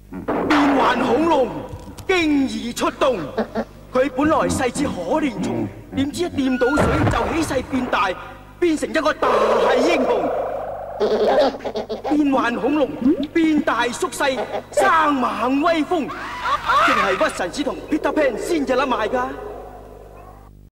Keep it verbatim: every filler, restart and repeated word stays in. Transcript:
變幻恐龍經已出動。佢本來細似可憐蟲，點知一掂到水就起勢變大，變成一個大英雄。變幻恐龍變大縮細，生猛威風，淨係屈臣氏同 Peter Pan 先有得賣㗎。